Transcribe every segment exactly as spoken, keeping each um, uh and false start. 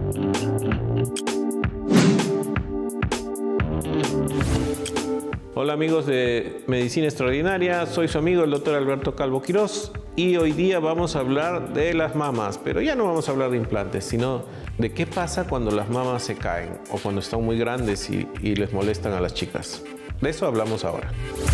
Hola amigos de Medicina Extraordinaria, soy su amigo el doctor Alberto Calvo Quirós y hoy día vamos a hablar de las mamas, pero ya no vamos a hablar de implantes, sino de qué pasa cuando las mamas se caen o cuando están muy grandes y, y les molestan a las chicas. De eso hablamos ahora.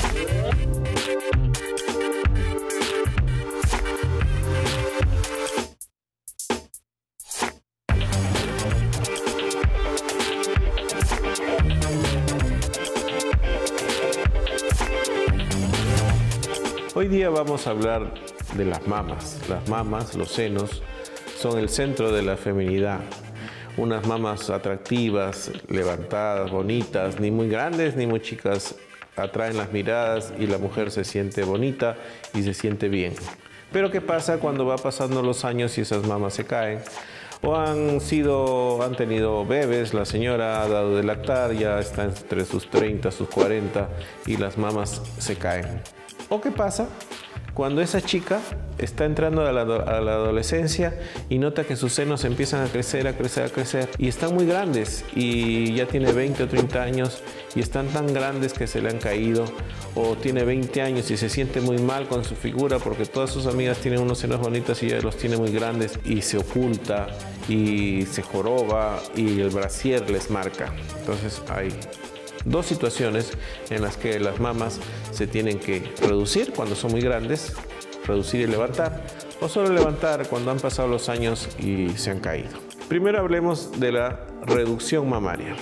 Hoy día vamos a hablar de las mamas. Las mamas, los senos, son el centro de la feminidad. Unas mamas atractivas, levantadas, bonitas, ni muy grandes ni muy chicas, atraen las miradas y la mujer se siente bonita y se siente bien. Pero ¿qué pasa cuando va pasando los años y esas mamas se caen? O han sido, han tenido bebés, la señora ha dado de lactar, ya está entre sus treinta, sus cuarenta y las mamas se caen. ¿O qué pasa cuando esa chica está entrando a la, a la adolescencia y nota que sus senos empiezan a crecer, a crecer, a crecer y están muy grandes y ya tiene veinte o treinta años y están tan grandes que se le han caído, o tiene veinte años y se siente muy mal con su figura porque todas sus amigas tienen unos senos bonitos y ella los tiene muy grandes y se oculta y se joroba y el brasier les marca? Entonces hay dos situaciones en las que las mamas se tienen que reducir cuando son muy grandes, reducir y levantar, o solo levantar cuando han pasado los años y se han caído. Primero hablemos de la reducción mamaria.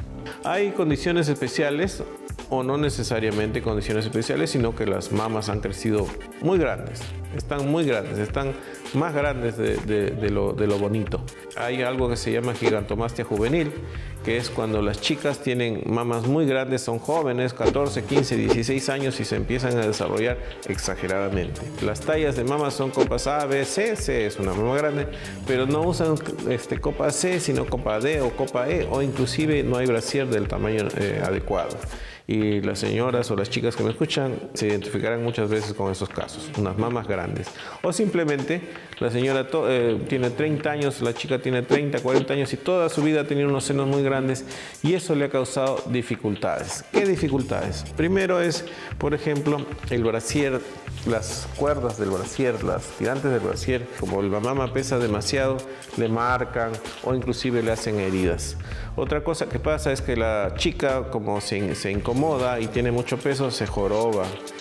Hay condiciones especiales, o no necesariamente condiciones especiales, sino que las mamas han crecido muy grandes, están muy grandes, están más grandes de, de, de, lo, de lo bonito. Hay algo que se llama gigantomastia juvenil, que es cuando las chicas tienen mamas muy grandes, son jóvenes, catorce, quince, dieciséis años y se empiezan a desarrollar exageradamente. Las tallas de mamas son copas A, B, C, C es una mama grande, pero no usan este, copa C, sino copa D o copa E, o inclusive no hay brasier del tamaño eh, adecuado. Y las señoras o las chicas que me escuchan se identificarán muchas veces con esos casos, unas mamas grandes. O simplemente la señora eh, tiene treinta años, la chica tiene treinta, cuarenta años y toda su vida ha tenido unos senos muy grandes y eso le ha causado dificultades. ¿Qué dificultades? Primero es, por ejemplo, el brasier, las cuerdas del brasier, las tirantes del brasier, como la mama pesa demasiado, le marcan o inclusive le hacen heridas. Otra cosa que pasa es que la chica, como se, se incomoda y tiene mucho peso, se joroba.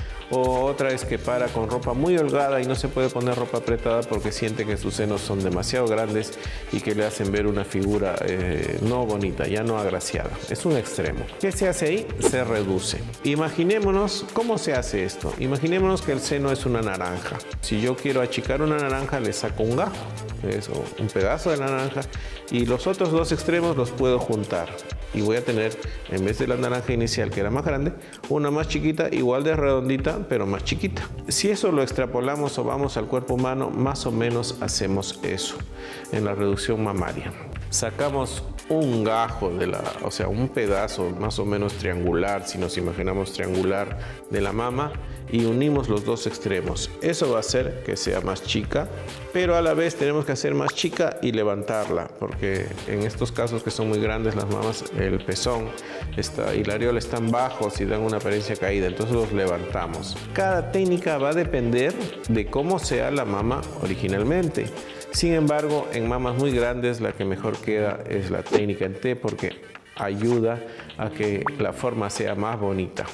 O otra es que para con ropa muy holgada y no se puede poner ropa apretada porque siente que sus senos son demasiado grandes y que le hacen ver una figura eh, no bonita, ya no agraciada. Es un extremo. ¿Qué se hace ahí? Se reduce. Imaginémonos cómo se hace esto. Imaginémonos que el seno es una naranja. Si yo quiero achicar una naranja, le saco un gajo, eso, un pedazo de la naranja, y los otros dos extremos los puedo juntar. Y voy a tener, en vez de la naranja inicial, que era más grande, una más chiquita, igual de redondita, pero más chiquita. Si eso lo extrapolamos o vamos al cuerpo humano, más o menos hacemos eso en la reducción mamaria. Sacamos un gajo, de la, o sea, un pedazo más o menos triangular, si nos imaginamos triangular, de la mama, y unimos los dos extremos. Eso va a hacer que sea más chica, pero a la vez tenemos que hacer más chica y levantarla, porque en estos casos que son muy grandes las mamas, el pezón está, y la areola están bajos y dan una apariencia caída, entonces los levantamos. Cada técnica va a depender de cómo sea la mama originalmente. Sin embargo, en mamas muy grandes la que mejor queda es la técnica en T, porque ayuda a que la forma sea más bonita.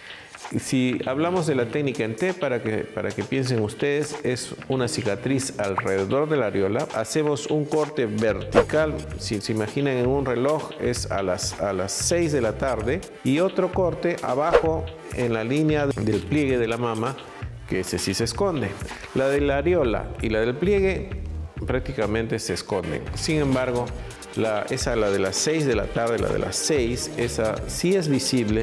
Si hablamos de la técnica en T, para que, para que piensen ustedes, es una cicatriz alrededor de la areola. Hacemos un corte vertical, si se imaginan en un reloj, es a las, a las seis de la tarde, y otro corte abajo en la línea del pliegue de la mama, que ese sí se esconde. La de la areola y la del pliegue prácticamente se esconden. Sin embargo, la, esa, la de las seis de la tarde, la de las seis, esa sí es visible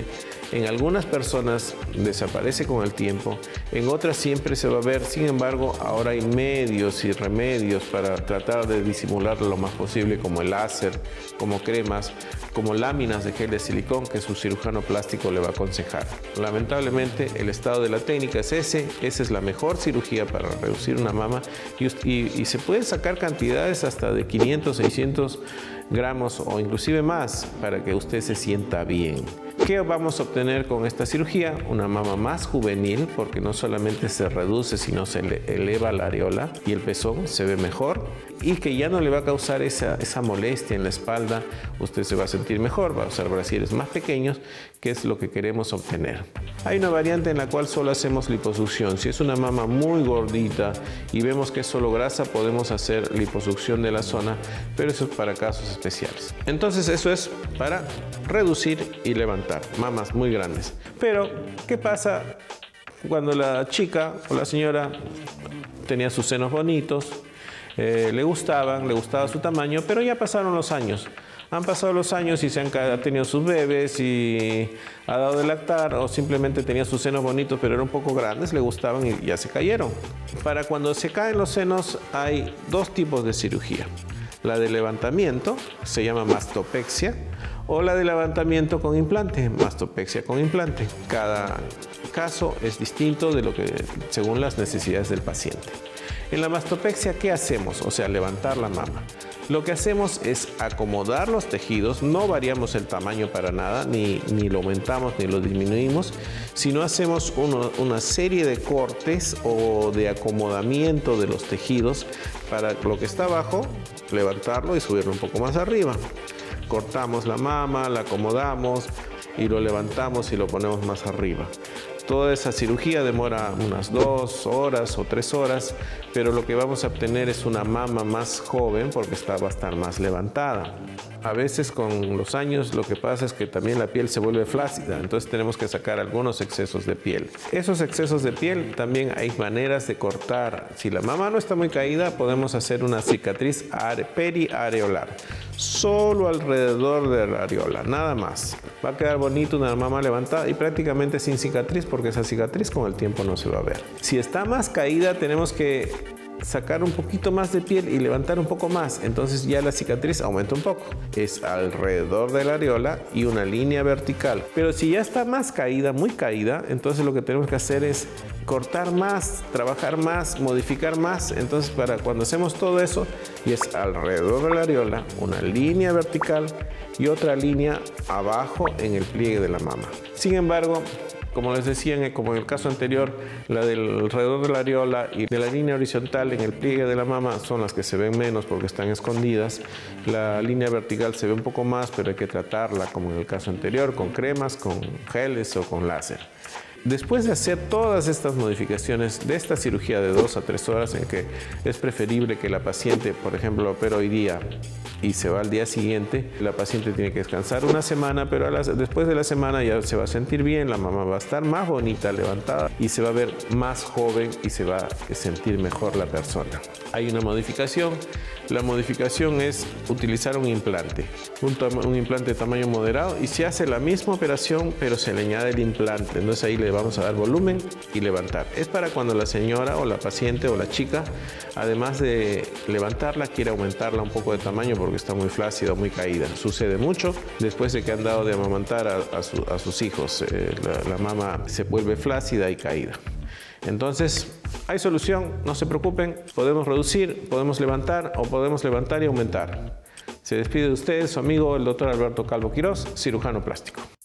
En algunas personas desaparece con el tiempo, en otras siempre se va a ver. Sin embargo, ahora hay medios y remedios para tratar de disimularlo lo más posible, como el láser, como cremas, como láminas de gel de silicón que su cirujano plástico le va a aconsejar. Lamentablemente, el estado de la técnica es ese. Esa es la mejor cirugía para reducir una mama y, y, y se pueden sacar cantidades hasta de quinientos, seiscientos gramos o inclusive más para que usted se sienta bien. ¿Qué vamos a obtener con esta cirugía? Una mama más juvenil, porque no solamente se reduce, sino se eleva la areola y el pezón se ve mejor, y que ya no le va a causar esa, esa molestia en la espalda. Usted se va a sentir mejor, va a usar brasieres más pequeños, que es lo que queremos obtener. Hay una variante en la cual solo hacemos liposucción. Si es una mama muy gordita y vemos que es solo grasa, podemos hacer liposucción de la zona, pero eso es para casos especiales. Entonces eso es para reducir y levantar mamas muy grandes. Pero, ¿qué pasa cuando la chica o la señora tenía sus senos bonitos, eh, le gustaban, le gustaba su tamaño, pero ya pasaron los años? Han pasado los años y se han ha tenido sus bebés y ha dado de lactar, o simplemente tenía sus senos bonitos pero eran un poco grandes, le gustaban y ya se cayeron. Para cuando se caen los senos hay dos tipos de cirugía. La de levantamiento, se llama mastopexia, o la de levantamiento con implante, mastopexia con implante. Cada caso es distinto de lo que, según las necesidades del paciente. En la mastopexia, ¿qué hacemos? O sea, levantar la mama. Lo que hacemos es acomodar los tejidos, no variamos el tamaño para nada, ni, ni lo aumentamos ni lo disminuimos, sino hacemos uno, una serie de cortes o de acomodamiento de los tejidos para lo que está abajo, levantarlo y subirlo un poco más arriba. Cortamos la mama, la acomodamos y lo levantamos y lo ponemos más arriba. Toda esa cirugía demora unas dos horas o tres horas, pero lo que vamos a obtener es una mama más joven porque esta va a estar más levantada. A veces con los años lo que pasa es que también la piel se vuelve flácida, entonces tenemos que sacar algunos excesos de piel. Esos excesos de piel también hay maneras de cortar. Si la mama no está muy caída, podemos hacer una cicatriz periareolar, solo alrededor de la areola, nada más. Va a quedar bonito una mama levantada y prácticamente sin cicatriz, porque esa cicatriz con el tiempo no se va a ver. Si está más caída, tenemos que sacar un poquito más de piel y levantar un poco más, entonces ya la cicatriz aumenta un poco. Es alrededor de la areola y una línea vertical. Pero si ya está más caída, muy caída, entonces lo que tenemos que hacer es cortar más, trabajar más, modificar más. Entonces, para cuando hacemos todo eso, y es alrededor de la areola, una línea vertical y otra línea abajo en el pliegue de la mama. Sin embargo, como les decía, como en el caso anterior, la del alrededor de la areola y de la línea horizontal en el pliegue de la mama son las que se ven menos porque están escondidas. La línea vertical se ve un poco más, pero hay que tratarla, como en el caso anterior, con cremas, con geles o con láser. Después de hacer todas estas modificaciones de esta cirugía de dos a tres horas, en que es preferible que la paciente, por ejemplo, opera hoy día y se va al día siguiente, la paciente tiene que descansar una semana, pero a las, después de la semana ya se va a sentir bien, la mama va a estar más bonita, levantada, y se va a ver más joven y se va a sentir mejor la persona. Hay una modificación. La modificación es utilizar un implante, un, un implante de tamaño moderado, y se hace la misma operación, pero se le añade el implante. Entonces ahí le vamos a dar volumen y levantar. Es para cuando la señora o la paciente o la chica, además de levantarla, quiere aumentarla un poco de tamaño porque está muy flácida o muy caída. Sucede mucho después de que han dado de amamantar a, a, su, a sus hijos. Eh, la, la mama se vuelve flácida y caída. Entonces, hay solución, no se preocupen, podemos reducir, podemos levantar o podemos levantar y aumentar. Se despide de ustedes su amigo el doctor Alberto Calvo Quiroz, cirujano plástico.